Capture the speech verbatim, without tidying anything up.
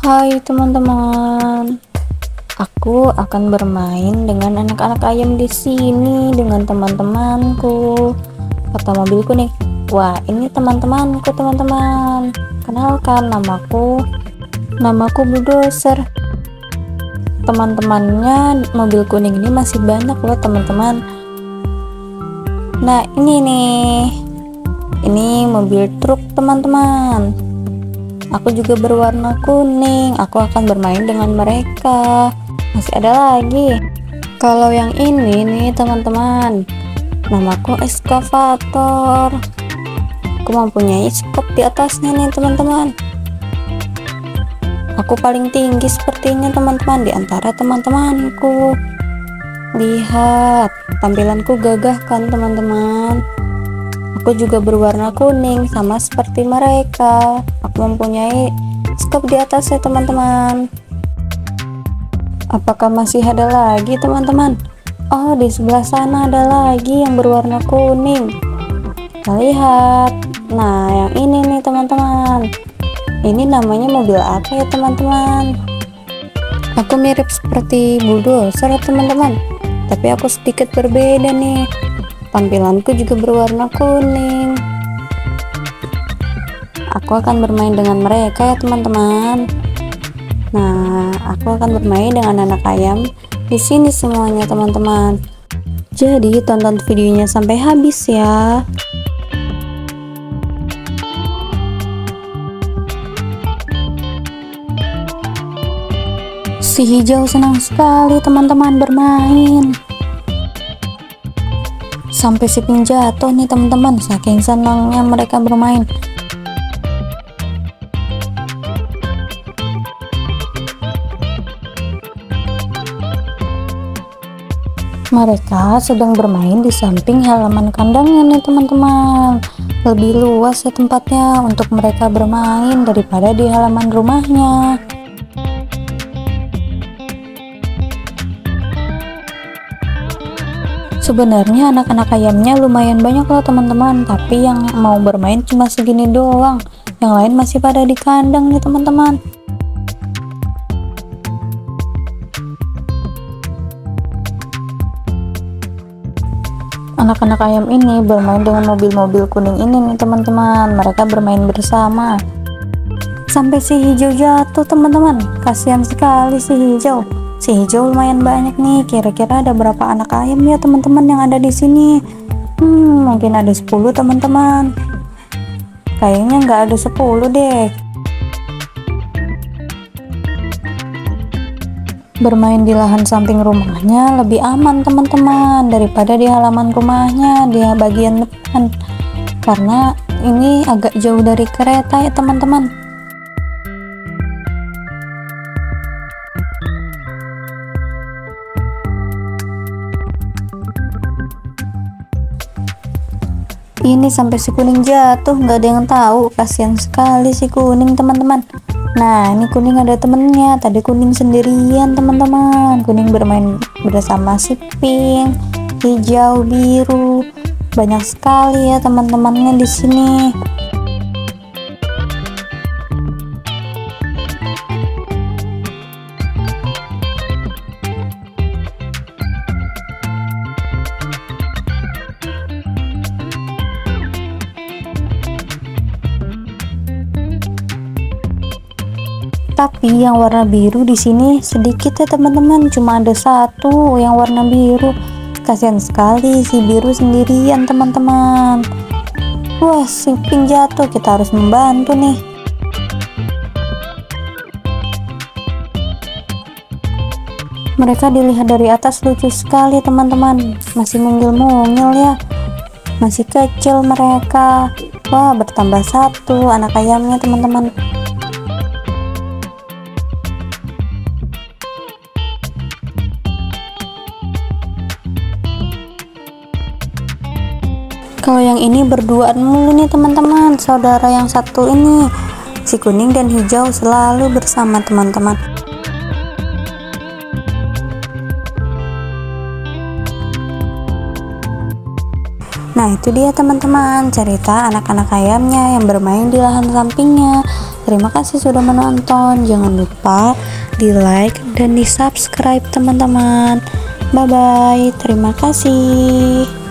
Hai teman-teman, aku akan bermain dengan anak-anak ayam di sini dengan teman-temanku. Kata mobilku nih, wah ini teman-temanku teman-teman. Kenalkan, namaku, namaku Bulldozer. Teman-temannya mobil kuning ini masih banyak loh teman-teman. Nah ini nih, ini mobil truk teman-teman. Aku juga berwarna kuning. Aku akan bermain dengan mereka. Masih ada lagi. Kalau yang ini nih teman-teman, namaku eskavator. Aku mempunyai skop di atasnya nih teman-teman. Aku paling tinggi sepertinya teman-teman di antara teman-temanku. Lihat, tampilanku gagah kan teman-teman. Aku juga berwarna kuning sama seperti mereka. Aku mempunyai skop di atas ya teman-teman. Apakah masih ada lagi teman-teman? Oh, di sebelah sana ada lagi yang berwarna kuning. Kita lihat. Nah, yang ini nih teman-teman. Ini namanya mobil apa ya teman-teman? Aku mirip seperti Bulldozer teman-teman, tapi aku sedikit berbeda nih. Tampilanku juga berwarna kuning. Aku akan bermain dengan mereka ya teman-teman. Nah, aku akan bermain dengan anak ayam di sini semuanya teman-teman. Jadi tonton videonya sampai habis ya. Si hijau senang sekali teman-teman bermain. Sampai si pink jatuh nih teman-teman, saking senangnya mereka bermain. Mereka sedang bermain di samping halaman kandangnya nih teman-teman. Lebih luas ya tempatnya untuk mereka bermain daripada di halaman rumahnya. Sebenarnya anak-anak ayamnya lumayan banyak loh teman-teman, tapi yang mau bermain cuma segini doang. Yang lain masih pada di kandang nih teman-teman. Anak-anak ayam ini bermain dengan mobil-mobil kuning ini nih teman-teman. Mereka bermain bersama. Sampai si hijau jatuh teman-teman. Kasihan sekali si hijau. Si hijau lumayan banyak nih. Kira-kira ada berapa anak ayam ya teman-teman yang ada di sini? Hmm, mungkin ada sepuluh teman-teman. Kayaknya nggak ada sepuluh deh. Bermain di lahan samping rumahnya lebih aman teman-teman daripada di halaman rumahnya di bagian depan. Karena ini agak jauh dari kereta ya teman-teman. Ini sampai si kuning jatuh, nggak ada yang tahu. Kasihan sekali si kuning teman-teman. Nah, ini kuning ada temennya. Tadi kuning sendirian teman-teman. Kuning bermain bersama si pink, hijau, biru. Banyak sekali ya teman-temannya di sini. Tapi yang warna biru di sini sedikit ya teman-teman, cuma ada satu yang warna biru. Kasihan sekali si biru sendirian teman-teman. Wah, si pink jatuh, kita harus membantu nih. Mereka dilihat dari atas lucu sekali teman-teman, masih mungil-mungil ya, masih kecil mereka. Wah, bertambah satu anak ayamnya teman-teman. Kalau yang ini berduaan mulu nih teman-teman. Saudara yang satu ini, si kuning dan hijau selalu bersama teman-teman. Nah itu dia teman-teman cerita anak-anak ayamnya yang bermain di lahan sampingnya. Terima kasih sudah menonton. Jangan lupa di like dan di subscribe teman-teman. Bye bye. Terima kasih.